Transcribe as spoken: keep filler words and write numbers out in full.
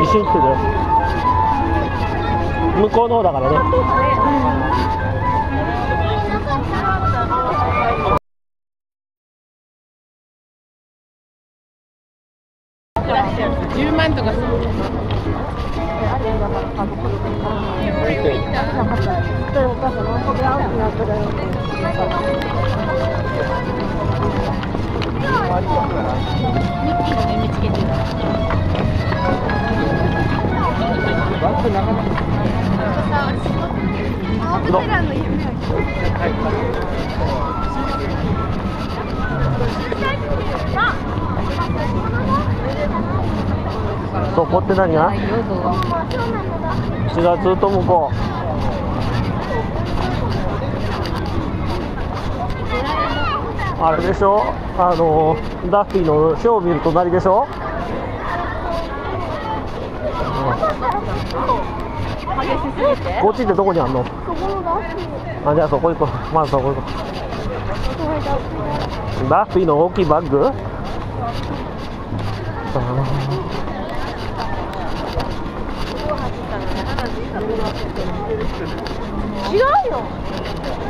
瞬来てるよ。向こうの方だからね。 じゅうまんとかする。 そこって何が？違う、ずっと向こう。あれでしょ、あのダッフィーのショーを見る隣でしょ。こっちってどこにあんの？あ、じゃあそこ行こう。まずそこ行こう。ダッフィーの大きいバッグ？ 違うよ。